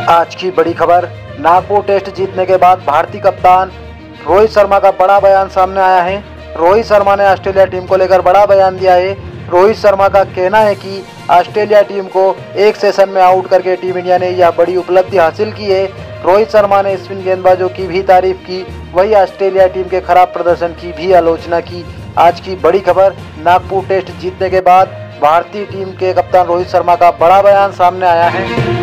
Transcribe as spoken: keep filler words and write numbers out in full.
आज की बड़ी खबर, नागपुर टेस्ट जीतने के बाद भारतीय कप्तान रोहित शर्मा का बड़ा बयान सामने आया है। रोहित शर्मा ने ऑस्ट्रेलिया टीम को लेकर बड़ा बयान दिया है। रोहित शर्मा का कहना है कि ऑस्ट्रेलिया टीम को एक सेशन में आउट करके टीम इंडिया ने यह बड़ी उपलब्धि हासिल की है। रोहित शर्मा ने स्पिन गेंदबाजों की भी तारीफ की, वही ऑस्ट्रेलिया टीम के खराब प्रदर्शन की भी आलोचना की। आज की बड़ी खबर, नागपुर टेस्ट जीतने के बाद भारतीय टीम के कप्तान रोहित शर्मा का बड़ा बयान सामने आया है।